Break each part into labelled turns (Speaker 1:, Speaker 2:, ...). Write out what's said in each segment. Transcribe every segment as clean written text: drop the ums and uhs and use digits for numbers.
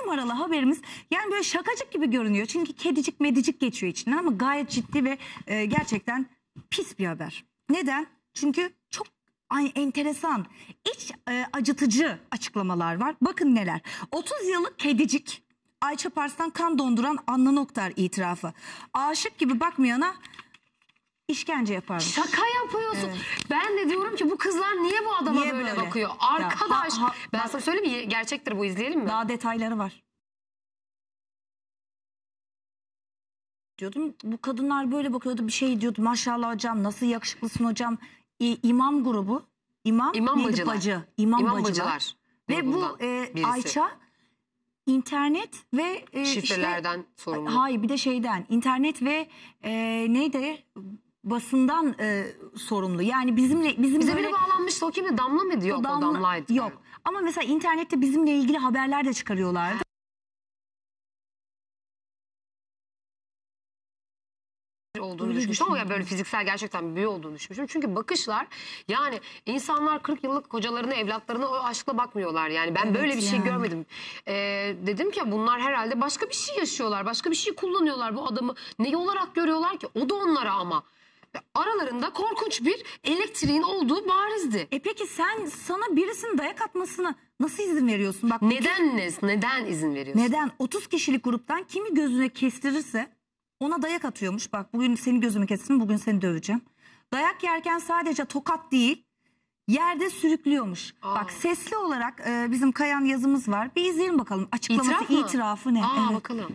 Speaker 1: numaralı haberimiz. Yani böyle şakacık gibi görünüyor. Çünkü kedicik medicik geçiyor içinden ama gayet ciddi ve gerçekten pis bir haber. Neden? Çünkü çok enteresan, iç acıtıcı açıklamalar var. Bakın neler. 30 yıllık kedicik Ayça Pars'tan kan donduran Anla Noktar itirafı. Aşık gibi bakmayana işkence yaparmış.
Speaker 2: Şaka yapıyorsun. Evet. Ben de diyorum ki bu kızlar niye bu adama böyle bakıyor? Arkadaş ben sana söyleyeyim mi? Gerçektir bu, izleyelim mi?
Speaker 1: Daha detayları var. Diyordum bu kadınlar böyle bakıyordu, bir şey diyordu. Maşallah hocam nasıl yakışıklısın hocam. İmam grubu. İmam bacı. İmam bacılar. Ve bu Ayça internet ve
Speaker 2: şifrelerden sorumlu.
Speaker 1: Hayır, bir de şeyden, internet ve neydi? Basından sorumlu. Yani bize
Speaker 2: böyle, biri bağlanmıştı. O kimdi? Damla mı diyor? O Damla'ydı.
Speaker 1: Yok. Ama mesela internette bizimle ilgili haberler de çıkarıyorlardı.
Speaker 2: Olduğunu düşünmüştüm ama ya böyle fiziksel gerçekten bir büyü olduğunu düşünmüştüm. Çünkü bakışlar, yani insanlar 40 yıllık kocalarını, evlatlarına o aşkla bakmıyorlar. Yani ben böyle bir şey görmedim. Dedim ki bunlar herhalde başka bir şey yaşıyorlar. Başka bir şey kullanıyorlar bu adamı. Ne olarak görüyorlar ki? O da onlara ama. Aralarında korkunç bir elektriğin olduğu barizdi.
Speaker 1: Peki sana birisinin dayak atmasına nasıl izin veriyorsun? Bak,
Speaker 2: neden izin veriyorsun?
Speaker 1: Neden? 30 kişilik gruptan kimi gözüne kestirirse ona dayak atıyormuş. Bak, bugün senin gözümü kestim, bugün seni döveceğim. Dayak yerken sadece tokat değil, yerde sürüklüyormuş. Bak, sesli olarak bizim Kayan yazımız var. Bir izleyelim bakalım. Açıklaması, itirafı ne?
Speaker 2: Evet. Bakalım.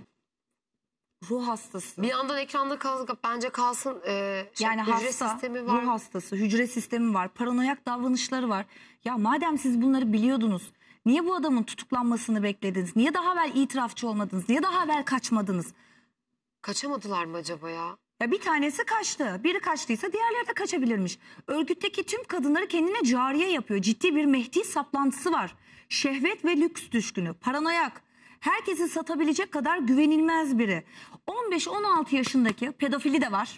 Speaker 1: Ruh hastası.
Speaker 2: Bir yandan ekranda bence kalsın.
Speaker 1: Yani hücre sistemi var. Ruh hastası, hücre sistemi var. Paranoyak davranışları var. Ya madem siz bunları biliyordunuz, niye bu adamın tutuklanmasını beklediniz? Niye daha evvel itirafçı olmadınız? Niye daha evvel kaçmadınız?
Speaker 2: Kaçamadılar mı acaba ya?
Speaker 1: Ya bir tanesi kaçtı. Biri kaçtıysa diğerleri de kaçabilirmiş. Örgütteki tüm kadınları kendine cariye yapıyor. Ciddi bir Mehdi saplantısı var. Şehvet ve lüks düşkünü. Paranoyak. Herkesi satabilecek kadar güvenilmez biri. 15-16 yaşındaki, pedofili de var.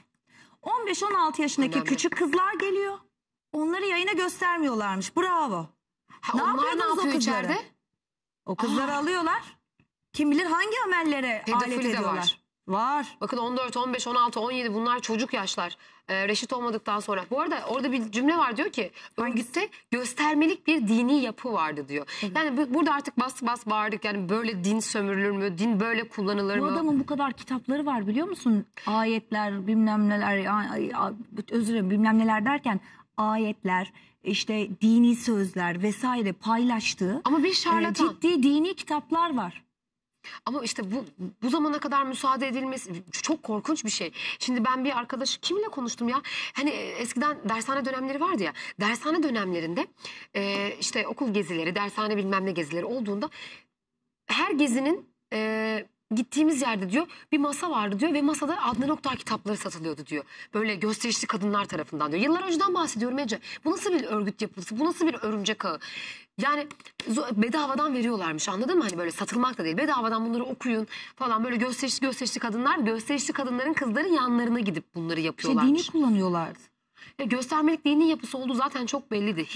Speaker 1: 15-16 yaşındaki küçük kızlar geliyor. Onları yayına göstermiyorlarmış. Bravo.
Speaker 2: Ne yapıyordunuz o içeride?
Speaker 1: O kızları alıyorlar. Kim bilir hangi amellere alet ediyorlar. Var.
Speaker 2: Bakın 14, 15, 16, 17 bunlar çocuk yaşlar. Reşit olmadıktan sonra. Bu arada orada bir cümle var, diyor ki örgütte göstermelik bir dini yapı vardı diyor. Evet. Yani burada artık bas bağırdık. Yani böyle din sömürülür mü? Din böyle kullanılır mı?
Speaker 1: Bu adamın bu kadar kitapları var, biliyor musun? Ayetler, bilmem neler, özür dilerim, bilmem neler derken ayetler, işte dini sözler vesaire paylaştığı
Speaker 2: ama bir şarlatan.
Speaker 1: Ciddi dini kitaplar var.
Speaker 2: Ama işte bu zamana kadar müsaade edilmesi çok korkunç bir şey. Şimdi ben bir arkadaş kiminle konuştum ya? Hani eskiden dershane dönemleri vardı ya. Dershane dönemlerinde işte okul gezileri, dershane bilmem ne gezileri olduğunda her gezinin gittiğimiz yerde diyor bir masa vardı diyor ve masada Adnan Oktar kitapları satılıyordu diyor. Böyle gösterişli kadınlar tarafından diyor. Yıllar önceden bahsediyorum Ece. Bu nasıl bir örgüt yapısı? Bu nasıl bir örümcek ağı? Yani bedavadan veriyorlarmış, anladın mı? Hani böyle satılmak da değil. Bedavadan bunları okuyun falan, böyle gösterişli kadınlar, gösterişli kadınların kızların yanlarına gidip bunları yapıyorlarmış.
Speaker 1: Dini kullanıyorlardı.
Speaker 2: Göstermelik dini yapısı olduğu zaten çok belliydi.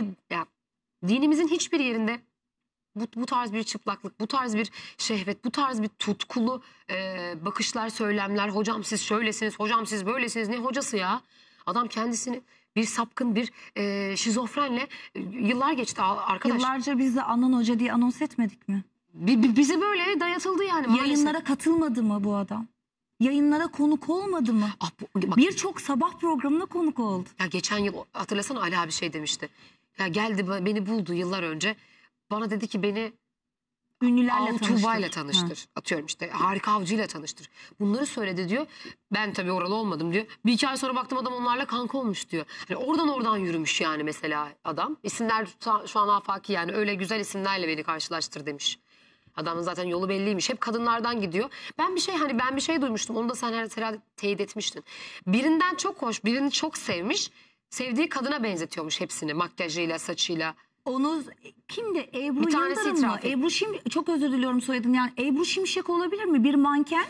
Speaker 2: Dinimizin hiçbir yerinde bu tarz bir çıplaklık, bu tarz bir şehvet, bu tarz bir tutkulu bakışlar, söylemler. Hocam siz şöylesiniz, hocam siz böylesiniz. Ne hocası ya? Adam kendisini bir sapkın, bir şizofrenle yıllar geçti arkadaş.
Speaker 1: Yıllarca biz de Anan Hoca diye anons etmedik mi?
Speaker 2: Bize böyle dayatıldı yani maalesef.
Speaker 1: Yayınlara katılmadı mı bu adam? Yayınlara konuk olmadı mı? Birçok sabah programına konuk oldu.
Speaker 2: Ya geçen yıl hatırlasana Ali abi şey demişti. Ya geldi beni buldu yıllar önce. Bana dedi ki beni
Speaker 1: ünlülerle
Speaker 2: Tuğba ile tanıştır. Atıyorum işte Harika Avcı ile tanıştır. Bunları söyledi diyor. Ben tabii oralı olmadım diyor. Bir iki ay sonra baktım adam onlarla kanka olmuş diyor. Yani oradan yürümüş yani mesela adam. İsimler şu an afaki, yani öyle güzel isimlerle beni karşılaştır demiş. Adamın zaten yolu belliymiş. Hep kadınlardan gidiyor. Ben bir şey duymuştum. Onu da sen herhalde teyit etmiştin. Birinden çok hoş, birini çok sevmiş. Sevdiği kadına benzetiyormuş hepsini. Makyajıyla, saçıyla.
Speaker 1: Onu kimdi? Ebru Yıldırım mı? Ebru çok özür diliyorum soyadını. Yani Ebru Şimşek olabilir mi? Bir manken.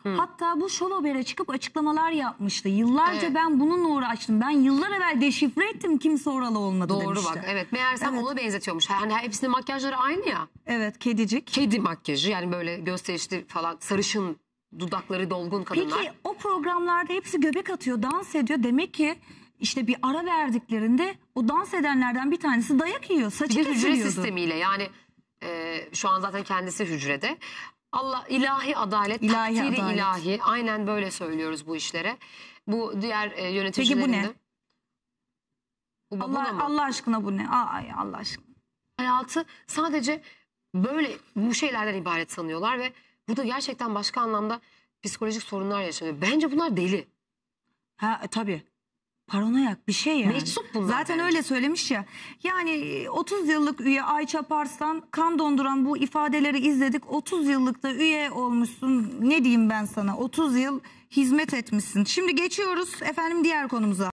Speaker 1: Hatta bu Show Haber'e çıkıp açıklamalar yapmıştı. Yıllarca
Speaker 2: Evet.
Speaker 1: ben bununla uğraştım. Ben yıllar evvel deşifre ettim, kimse oralı olmadı
Speaker 2: Doğru
Speaker 1: demişti.
Speaker 2: bak, evet. Meğersem
Speaker 1: Evet.
Speaker 2: ona benzetiyormuş. Hani hepsinin makyajları aynı ya.
Speaker 1: Evet, kedicik.
Speaker 2: Kedi makyajı, yani böyle gösterişli falan, sarışın, dudakları dolgun kadınlar.
Speaker 1: Peki o programlarda hepsi göbek atıyor, dans ediyor. Demek ki işte bir ara verdiklerinde o dans edenlerden bir tanesi dayak yiyor. Saçı
Speaker 2: Bir de hücre
Speaker 1: kesiliyordu.
Speaker 2: sistemiyle, yani şu an zaten kendisi hücrede. Allah, ilahi adalet,
Speaker 1: İlahi
Speaker 2: takdiri
Speaker 1: adalet.
Speaker 2: ilahi. Aynen böyle söylüyoruz bu işlere. Bu diğer
Speaker 1: Peki
Speaker 2: yöneticilerin
Speaker 1: bu ne?
Speaker 2: de. Bu babuna mı?
Speaker 1: Allah aşkına bu ne? Ay Allah aşkına.
Speaker 2: Hayatı sadece böyle bu şeylerden ibaret sanıyorlar ve burada gerçekten başka anlamda psikolojik sorunlar yaşanıyor. Bence bunlar deli.
Speaker 1: Ha tabii. Paranoyak bir şey yani.
Speaker 2: Meczup bunlar
Speaker 1: Zaten
Speaker 2: bence.
Speaker 1: öyle söylemiş ya. Yani 30 yıllık üye Ayça Parslan, kan donduran bu ifadeleri izledik. 30 yıllık da üye olmuşsun. Ne diyeyim ben sana? 30 yıl hizmet etmişsin. Şimdi geçiyoruz efendim diğer konumuza.